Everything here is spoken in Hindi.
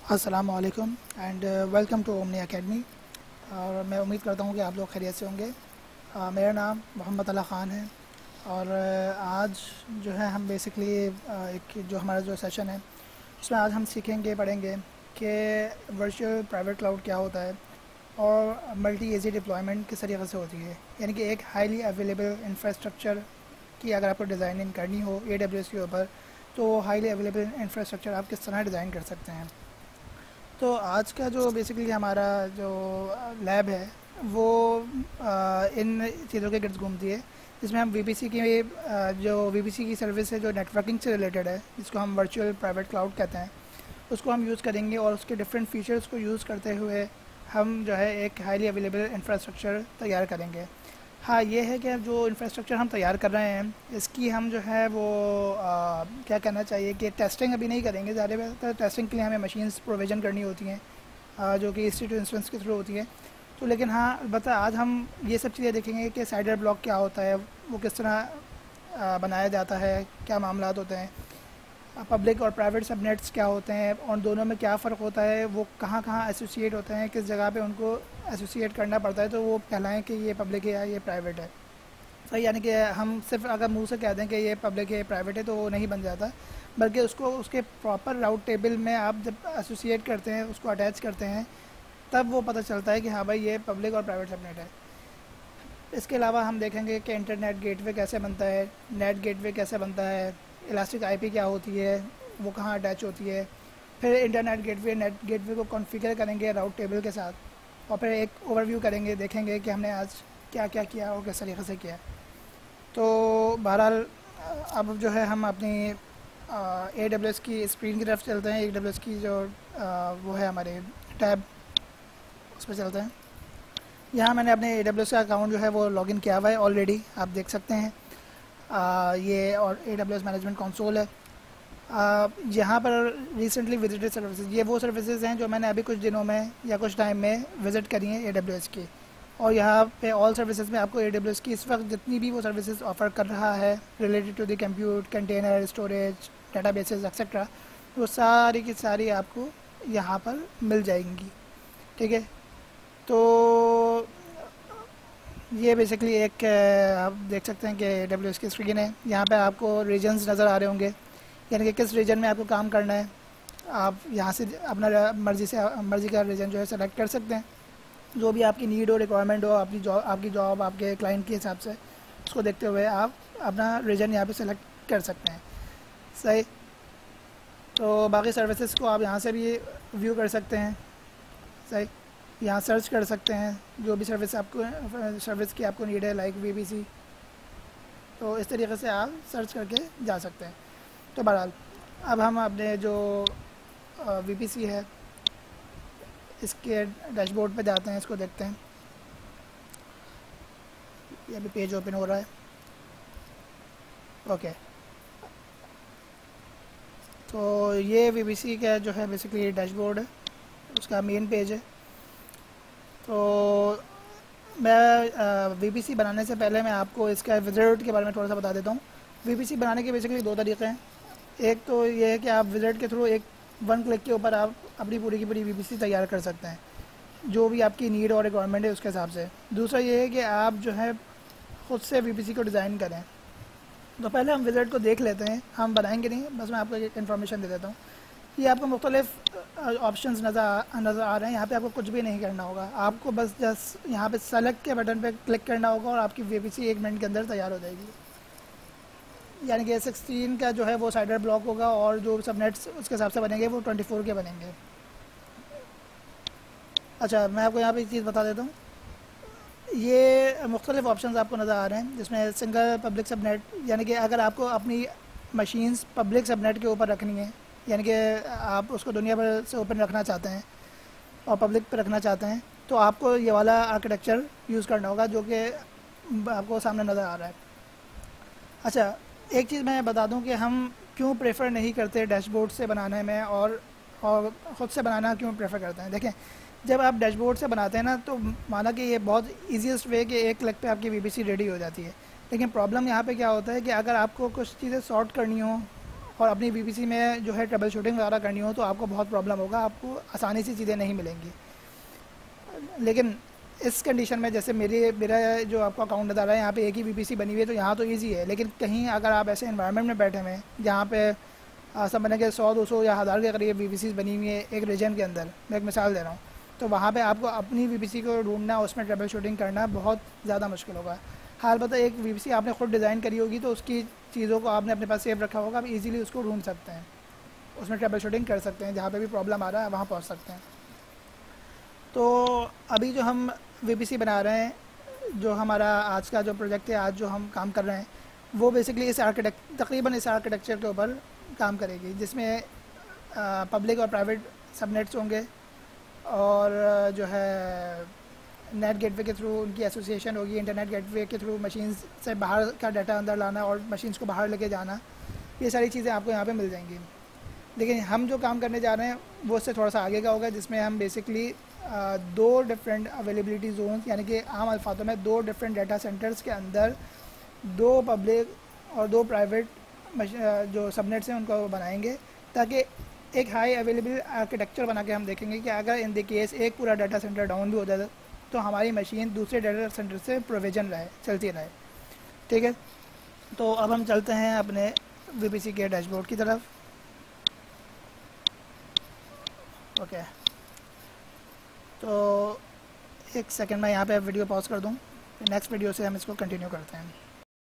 अस्सलाम वालेकुम and welcome to Omni Academy. और मैं उम्मीद करता हूँ कि आप लोग खैरियत से होंगे। मेरा नाम मोहम्मद अला ख़ान है और आज जो है हम बेसिकली एक जो हमारा जो सेशन है उसमें आज हम सीखेंगे पढ़ेंगे कि वर्चुअल प्राइवेट क्लाउड क्या होता है और मल्टी एजी डिप्लॉयमेंट किस तरीके से होती है। यानी कि एक हाईली अवेलेबल इंफ्रास्ट्रक्चर की अगर आपको डिज़ाइनिंग करनी हो AWS के ऊपर, तो हाईली अवेलेबल इंफ्रास्ट्रक्चर आप किस तरह डिज़ाइन कर सकते हैं। तो आज का जो बेसिकली हमारा जो लैब है वो इन चीज़ों के गिर्द घूमती है, जिसमें हम VPC की जो VPC की सर्विस है जो नेटवर्किंग से रिलेटेड है, जिसको हम वर्चुअल प्राइवेट क्लाउड कहते हैं, उसको हम यूज़ करेंगे और उसके डिफरेंट फीचर्स को यूज़ करते हुए हम जो है एक हाईली अवेलेबल इंफ्रास्ट्रक्चर तैयार करेंगे। हाँ, ये है कि जो इंफ्रास्ट्रक्चर हम तैयार कर रहे हैं इसकी हम जो है वो क्या कहना चाहिए कि टेस्टिंग अभी नहीं करेंगे। ज़्यादातर टेस्टिंग के लिए हमें मशीन्स प्रोविज़न करनी होती हैं, जो कि EC2 इंस्टेंस के थ्रू होती है। तो लेकिन हाँ, अलबत्ता आज हम ये सब चीज़ें देखेंगे कि साइडर ब्लॉक क्या होता है, वो किस तरह बनाया जाता है, क्या मामलात होते हैं, पब्लिक और प्राइवेट सबनेट्स क्या होते हैं और दोनों में क्या फ़र्क होता है, वो कहाँ कहाँ एसोसिएट होते हैं, किस जगह पे उनको एसोसिएट करना पड़ता है तो वो कहलाएं कि ये पब्लिक है या ये प्राइवेट है। सही, यानी कि हम सिर्फ अगर मुंह से कह दें कि ये पब्लिक है प्राइवेट है तो वो नहीं बन जाता, बल्कि उसको उसके प्रॉपर राउट टेबल में आप जब एसोसिएट करते हैं, उसको अटैच करते हैं, तब वो पता चलता है कि हाँ भाई ये पब्लिक और प्राइवेट सबनेट है। इसके अलावा हम देखेंगे कि इंटरनेट गेटवे कैसे बनता है, नेट गेटवे कैसे बनता है, इलास्टिक IP क्या होती है, वो कहाँ अटैच होती है। फिर इंटरनेट गेटवे नेट गेटवे को कॉन्फ़िगर करेंगे राउट टेबल के साथ, और फिर एक ओवरव्यू करेंगे, देखेंगे कि हमने आज क्या क्या किया और किस तरीके से किया। तो बहरहाल अब जो है हम अपनी AWS की स्क्रीन की तरफ चलते हैं। AWS की जो वो है हमारे टैब, उस पर चलते हैं। यहाँ मैंने अपने AWS का अकाउंट जो है वो लॉगिन किया हुआ है ऑलरेडी, आप देख सकते हैं। ये और AWS मैनेजमेंट कंसोल है। यहाँ पर रिसेंटली विजिटेड सर्विसेज, ये वो सर्विसेज हैं जो मैंने अभी कुछ दिनों में या कुछ टाइम में विज़िट करी हैं AWS की। और यहाँ पे ऑल सर्विसेज में आपको AWS की इस वक्त जितनी भी वो सर्विसेज ऑफ़र कर रहा है related to the compute, container, storage, databases etcetera, वो सारी की सारी आपको यहाँ पर मिल जाएंगी। ठीक है, तो ये बेसिकली एक आप देख सकते हैं कि AWS की स्क्रीन है। यहाँ पे आपको रीजन्स नज़र आ रहे होंगे, यानी कि किस रीजन में आपको काम करना है। आप यहाँ से अपना मर्ज़ी का रीजन जो है सेलेक्ट कर सकते हैं, जो भी आपकी नीड हो, रिक्वायरमेंट हो, आपकी जॉब आपके क्लाइंट के हिसाब से, उसको देखते हुए आप अपना रीजन यहाँ पे सेलेक्ट कर सकते हैं। सही, तो बाकी सर्विसेज को आप यहाँ से भी व्यू कर सकते हैं। सही, यहाँ सर्च कर सकते हैं जो भी सर्विस की आपको नीड है, लाइक VPC, तो इस तरीके से आप सर्च करके जा सकते हैं। तो बहरहाल अब हम अपने जो VPC है इसके डैशबोर्ड पे जाते हैं, इसको देखते हैं। ये अभी पेज ओपन हो रहा है। ओके, तो ये VPC का जो है बेसिकली डैशबोर्ड है, उसका मेन पेज है। तो मैं VPC बनाने से पहले मैं आपको इसका विज़िट के बारे में थोड़ा सा बता देता हूँ। VPC बनाने के बेसिकली दो तरीके हैं। एक तो ये है कि आप विज़िट के थ्रू एक वन क्लिक के ऊपर आप अपनी पूरी की पूरी VPC तैयार कर सकते हैं, जो भी आपकी नीड और रिक्वायरमेंट है उसके हिसाब से। दूसरा ये है कि आप जो है ख़ुद से VPC को डिज़ाइन करें। तो पहले हम विज़िट को देख लेते हैं, हम बनाएंगे नहीं, बस मैं आपको एक इन्फॉर्मेशन दे देता हूँ। ये आपको मुख्तलिफ ऑप्शंस नज़र आ रहे हैं। यहाँ पे आपको कुछ भी नहीं करना होगा, आपको बस जस्ट यहाँ पे सेलेक्ट के बटन पे क्लिक करना होगा और आपकी VPC 1 मिनट के अंदर तैयार हो जाएगी। यानी कि 16 का जो है वो साइडर ब्लॉक होगा और जो सबनेट्स उसके हिसाब से बनेंगे वो 24 के बनेंगे। अच्छा, मैं आपको यहाँ पे एक चीज़ बता देता हूँ। ये मुख्तलिफ ऑप्शंस आपको नज़र आ रहे हैं, जिसमें सिंगल पब्लिक सबनेट, यानी कि अगर आपको अपनी मशीन्स पब्लिक सबनेट के ऊपर रखनी है, यानी कि आप उसको दुनिया भर से ओपन रखना चाहते हैं और पब्लिक पर रखना चाहते हैं, तो आपको ये वाला आर्किटेक्चर यूज़ करना होगा जो कि आपको सामने नज़र आ रहा है। अच्छा, एक चीज़ मैं बता दूं कि हम क्यों प्रेफर नहीं करते डैशबोर्ड से बनाने में और ख़ुद से बनाना क्यों प्रेफर करते हैं। देखें, जब आप डैशबोर्ड से बनाते हैं ना, तो माना कि ये बहुत ईजीएस्ट वे कि एक क्लिक पे आपकी VPC रेडी हो जाती है। लेकिन प्रॉब्लम यहाँ पे क्या होता है कि अगर आपको कुछ चीज़ें सॉर्ट करनी हो और अपनी वीपीसी में जो है ट्रबल शूटिंग वगैरह करनी हो तो आपको बहुत प्रॉब्लम होगा, आपको आसानी से चीज़ें नहीं मिलेंगी। लेकिन इस कंडीशन में जैसे मेरा जो आपका अकाउंट नज़र आ रहा है, यहाँ पे एक ही वीपीसी बनी हुई है तो यहाँ तो इजी है। लेकिन कहीं अगर आप ऐसे इन्वायरमेंट में बैठे हुए हैं जहाँ पे समझने के 100-200 या 1000 के करीब वीपीसी बनी हुई है एक रीजन के अंदर, मैं एक मिसाल दे रहा हूँ, तो वहाँ पे आपको अपनी वीपीसी को ढूंढना, उसमें ट्रबल शूटिंग करना बहुत ज़्यादा मुश्किल होगा। हाल बता एक वीपीसी आपने खुद डिज़ाइन करी होगी तो उसकी चीज़ों को आपने अपने पास सेव रखा होगा, आप इजीली उसको ढूंढ सकते हैं, उसमें ट्रबल शूटिंग कर सकते हैं, जहाँ पे भी प्रॉब्लम आ रहा है वहाँ पहुँच सकते हैं। तो अभी जो हम वीपीसी बना रहे हैं, जो हमारा आज का जो प्रोजेक्ट है, आज जो हम काम कर रहे हैं, वो बेसिकली तकरीबन इस आर्किटेक्चर के ऊपर काम करेगी, जिसमें पब्लिक और प्राइवेट सबनेट्स होंगे और जो है नेट गेटवे के थ्रू उनकी एसोसिएशन होगी, इंटरनेट गेटवे के थ्रू मशीन्स से बाहर का डाटा अंदर लाना और मशीन्स को बाहर लेके जाना, ये सारी चीज़ें आपको यहाँ पे मिल जाएंगी। लेकिन हम जो काम करने जा रहे हैं वो उससे थोड़ा सा आगे का होगा, जिसमें हम बेसिकली 2 डिफरेंट अवेलेबिलिटी जोन्स, यानी कि आम अल्फाजों में 2 डिफरेंट डाटा सेंटर्स के अंदर 2 पब्लिक और 2 प्राइवेट जो सबनेट्स हैं उनको बनाएंगे, ताकि एक हाई अवेलेबल आर्किटेक्चर बना के हम देखेंगे कि अगर इन द केस एक पूरा डाटा सेंटर डाउन भी हो जाए तो हमारी मशीन दूसरे डाटा सेंटर से प्रोविजन रहे, चलती रहे। ठीक है, तो अब हम चलते हैं अपने वीपीसी के डैशबोर्ड की तरफ। ओके, तो एक सेकंड में यहाँ पे वीडियो पॉज कर दूँ, नेक्स्ट वीडियो से हम इसको कंटिन्यू करते हैं।